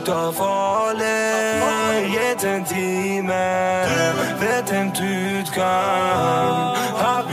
ta farlig, gitt en time. Vet en du kan ha